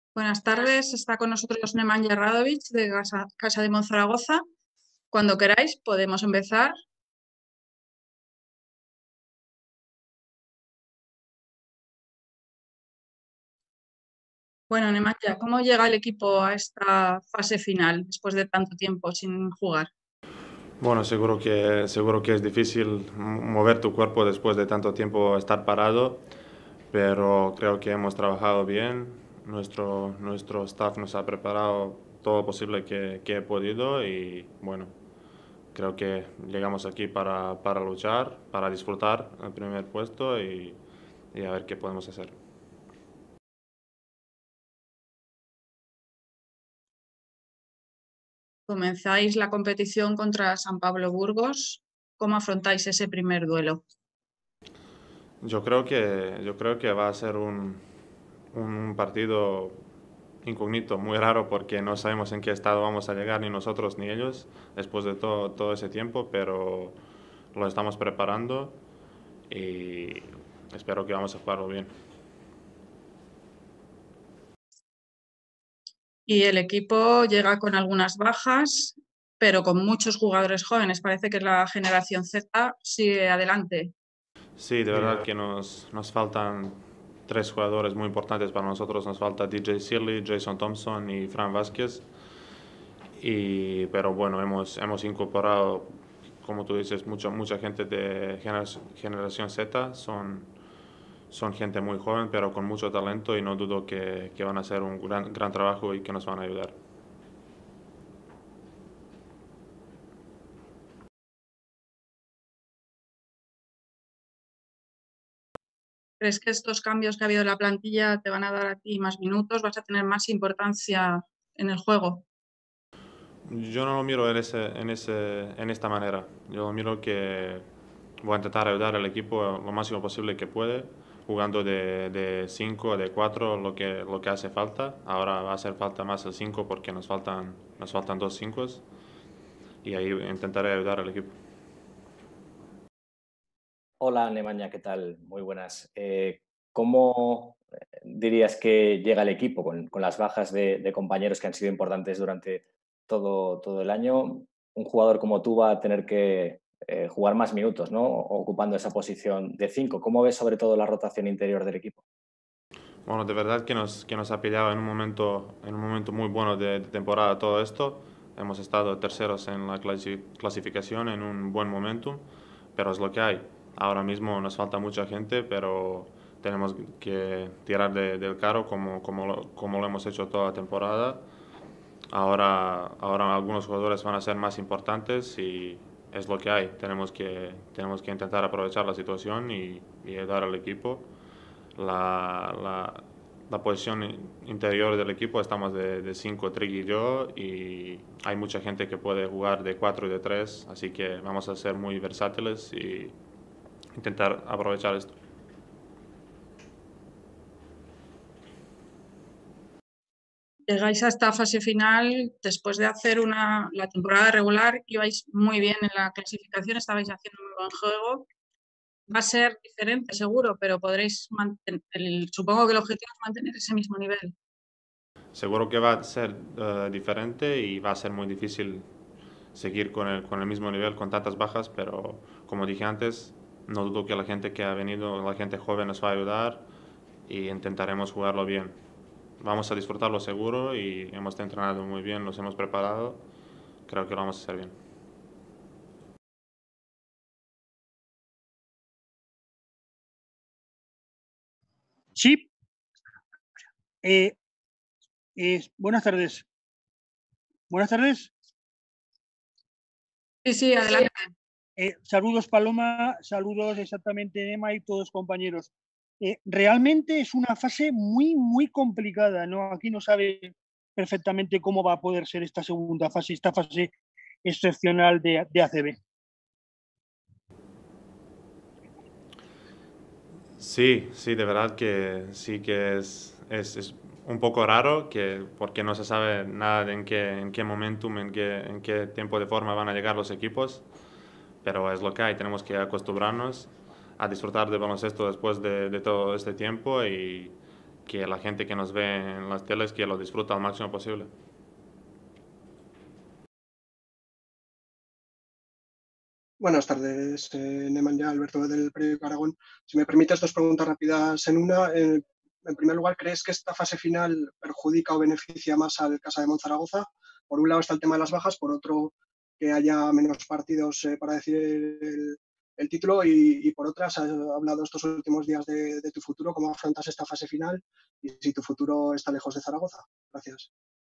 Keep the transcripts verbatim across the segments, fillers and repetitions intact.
Buenas tardes, está con nosotros Nemanja Radovic de Casa, Casa de Monzaragoza. Cuando queráis podemos empezar. Bueno, Nemanja, ¿cómo llega el equipo a esta fase final después de tanto tiempo sin jugar? Bueno, seguro que, seguro que es difícil m- mover tu cuerpo después de tanto tiempo estar parado, pero creo que hemos trabajado bien. Nuestro, nuestro staff nos ha preparado todo lo posible que, que he podido y bueno, creo que llegamos aquí para, para luchar, para disfrutar el primer puesto y, y a ver qué podemos hacer. Comenzáis la competición contra San Pablo Burgos. ¿Cómo afrontáis ese primer duelo? Yo creo que, yo creo que va a ser un, un partido incógnito, muy raro, porque no sabemos en qué estado vamos a llegar, ni nosotros ni ellos, después de todo, todo ese tiempo, pero lo estamos preparando y espero que vamos a jugarlo bien. Y el equipo llega con algunas bajas, pero con muchos jugadores jóvenes. Parece que la generación Z sigue adelante. Sí, de verdad que nos, nos faltan tres jugadores muy importantes para nosotros. Nos falta D J Searle, Jason Thompson y Fran Vázquez. Y, pero bueno, hemos, hemos incorporado, como tú dices, mucha, mucha gente de generación, generación Z. Son, son gente muy joven, pero con mucho talento y no dudo que, que van a hacer un gran, gran trabajo y que nos van a ayudar. ¿Crees que estos cambios que ha habido en la plantilla te van a dar a ti más minutos? ¿Vas a tener más importancia en el juego? Yo no lo miro en, ese, en, ese, en esta manera. Yo lo miro que voy a intentar ayudar al equipo lo máximo posible que puede, jugando de cinco, de cuatro, lo que, lo que hace falta. Ahora va a hacer falta más el cinco porque nos faltan, nos faltan dos cinco y ahí intentaré ayudar al equipo. Hola, Nemanja, ¿qué tal? Muy buenas. Eh, ¿cómo eh, dirías que llega el equipo con, con las bajas de, de compañeros que han sido importantes durante todo, todo el año? Un jugador como tú va a tener que eh, jugar más minutos, ¿no? Ocupando esa posición de cinco. ¿Cómo ves sobre todo la rotación interior del equipo? Bueno, de verdad que nos, que nos ha pillado en un momento, en un momento muy bueno de, de temporada todo esto. Hemos estado terceros en la clasi- clasificación en un buen momentum, pero es lo que hay. Ahora mismo nos falta mucha gente, pero tenemos que tirar de- del carro como, como, lo, como lo hemos hecho toda la temporada. Ahora, ahora algunos jugadores van a ser más importantes y es lo que hay. Tenemos que, tenemos que intentar aprovechar la situación y, y ayudar al equipo. La, la, la posición interior del equipo estamos de cinco, Trig y yo, y hay mucha gente que puede jugar de cuatro y de tres, así que vamos a ser muy versátiles y intentar aprovechar esto. Llegáis a esta fase final después de hacer una, la temporada regular, ibais muy bien en la clasificación, estabais haciendo muy buen juego. Va a ser diferente, seguro, pero podréis mantener, el, supongo que el objetivo es mantener ese mismo nivel. Seguro que va a ser uh, diferente y va a ser muy difícil seguir con el, con el mismo nivel con tantas bajas, pero como dije antes, no dudo que la gente que ha venido, la gente joven nos va a ayudar y intentaremos jugarlo bien. Vamos a disfrutarlo seguro y hemos entrenado muy bien, nos hemos preparado, creo que lo vamos a hacer bien. Sí, eh, eh, buenas tardes. Buenas tardes. Sí, sí, adelante. Eh, saludos, Paloma, saludos exactamente, Emma y todos compañeros. Eh, realmente es una fase muy, muy complicada, ¿no? Aquí no sabe perfectamente cómo va a poder ser esta segunda fase, esta fase excepcional de, de A C B. Sí, sí, de verdad que sí que es, es, es un poco raro que, porque no se sabe nada de en qué, en qué momentum, en qué, en qué tiempo de forma van a llegar los equipos, pero es lo que hay, tenemos que acostumbrarnos a disfrutar de baloncesto después de, de todo este tiempo y que la gente que nos ve en las teles que lo disfruta al máximo posible. Buenas tardes, eh, Nemanja, Alberto del periódico Aragón. Si me permites dos preguntas rápidas en una. Eh, en primer lugar, ¿crees que esta fase final perjudica o beneficia más al Casa de Monzaragoza? Por un lado está el tema de las bajas, por otro que haya menos partidos eh, para decidir el, el título y, y por otra, has hablado estos últimos días de, de tu futuro, ¿cómo afrontas esta fase final y si tu futuro está lejos de Zaragoza? Gracias.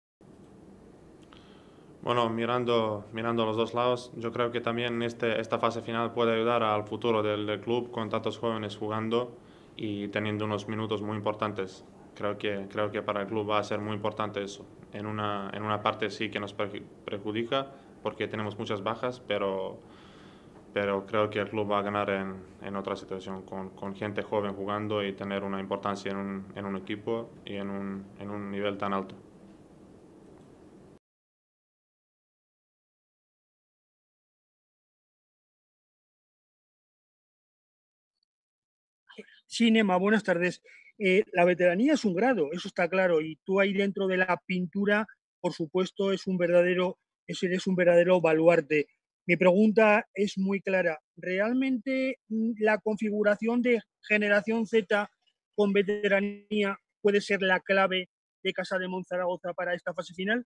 Bueno, mirando, mirando los dos lados, yo creo que también este, esta fase final puede ayudar al futuro del, del club con tantos jóvenes jugando y teniendo unos minutos muy importantes. Creo que, creo que para el club va a ser muy importante eso. En una, en una parte sí que nos perjudica porque tenemos muchas bajas, pero, pero creo que el club va a ganar en, en otra situación, con, con gente joven jugando y tener una importancia en un, en un equipo y en un, en un nivel tan alto. Sí, Nema, buenas tardes. Eh, la veteranía es un grado, eso está claro, y tú ahí dentro de la pintura, por supuesto, es un verdadero, ese es un verdadero baluarte. Mi pregunta es muy clara. ¿Realmente la configuración de generación Z con veteranía puede ser la clave de Casa de Monzaragoza para esta fase final?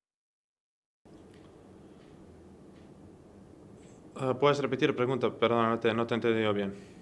Uh, ¿Puedes repetir la pregunta? Perdón, no te, no te he entendido bien.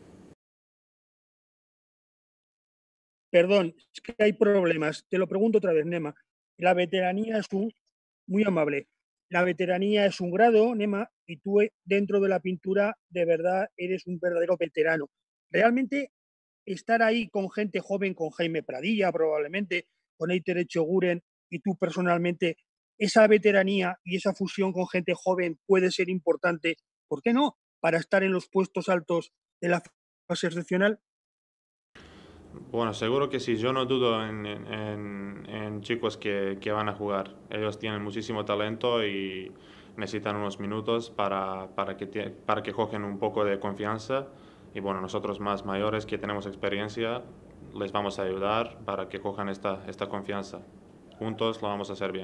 Perdón, es que hay problemas. Te lo pregunto otra vez, Nema. La veteranía es un... Muy amable. La veteranía es un grado, Nema, y tú dentro de la pintura de verdad eres un verdadero veterano. Realmente estar ahí con gente joven, con Jaime Pradilla probablemente, con Eiter Echeguren y tú personalmente, esa veteranía y esa fusión con gente joven puede ser importante, ¿por qué no?, para estar en los puestos altos de la fase excepcional. Bueno, seguro que sí. Yo no dudo en, en, en chicos que, que van a jugar. Ellos tienen muchísimo talento y necesitan unos minutos para, para, que, para que cogen un poco de confianza. Y bueno, nosotros más mayores que tenemos experiencia, les vamos a ayudar para que cojan esta, esta confianza. Juntos lo vamos a hacer bien.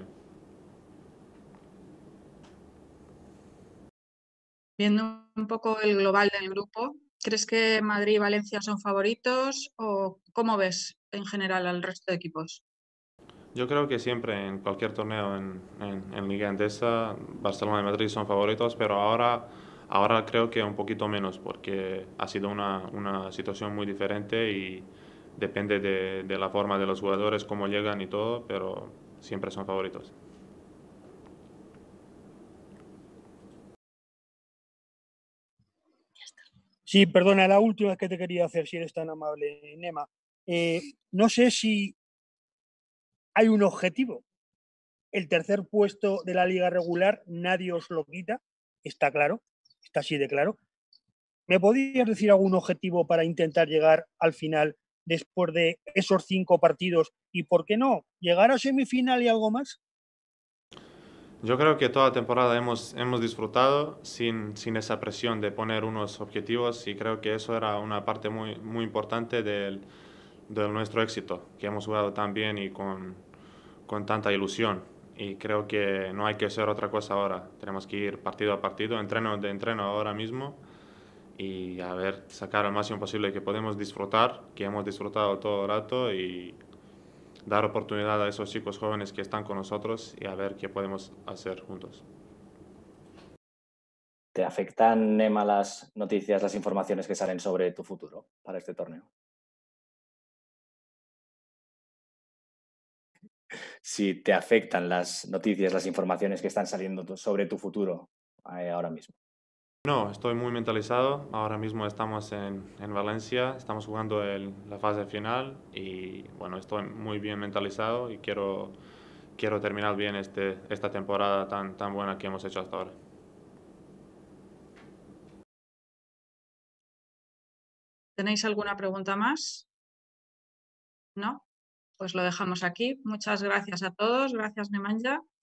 Viendo un poco el global del grupo, ¿crees que Madrid y Valencia son favoritos o cómo ves en general al resto de equipos? Yo creo que siempre en cualquier torneo en, en, en Liga Endesa, Barcelona y Madrid son favoritos, pero ahora, ahora creo que un poquito menos porque ha sido una, una situación muy diferente y depende de, de la forma de los jugadores, cómo llegan y todo, pero siempre son favoritos. Sí, perdona, la última que te quería hacer, si eres tan amable, Nema. Eh, no sé si hay un objetivo. El tercer puesto de la liga regular nadie os lo quita, está claro, está así de claro. ¿Me podrías decir algún objetivo para intentar llegar al final después de esos cinco partidos y, por qué no, llegar a semifinal y algo más? Yo creo que toda temporada hemos, hemos disfrutado sin, sin esa presión de poner unos objetivos y creo que eso era una parte muy, muy importante del, de nuestro éxito, que hemos jugado tan bien y con, con tanta ilusión. Y creo que no hay que hacer otra cosa ahora. Tenemos que ir partido a partido, entreno de entreno ahora mismo y a ver, sacar el máximo posible que podemos disfrutar, que hemos disfrutado todo el rato y dar oportunidad a esos chicos jóvenes que están con nosotros y a ver qué podemos hacer juntos. ¿Te afectan, Nema, las noticias, las informaciones que salen sobre tu futuro para este torneo? Si te afectan las noticias, las informaciones que están saliendo sobre tu futuro eh, ahora mismo. No, estoy muy mentalizado. Ahora mismo estamos en, en Valencia, estamos jugando el, la fase final y bueno, estoy muy bien mentalizado y quiero, quiero terminar bien este, esta temporada tan, tan buena que hemos hecho hasta ahora. ¿Tenéis alguna pregunta más? ¿No? Pues lo dejamos aquí. Muchas gracias a todos. Gracias, Nemanja.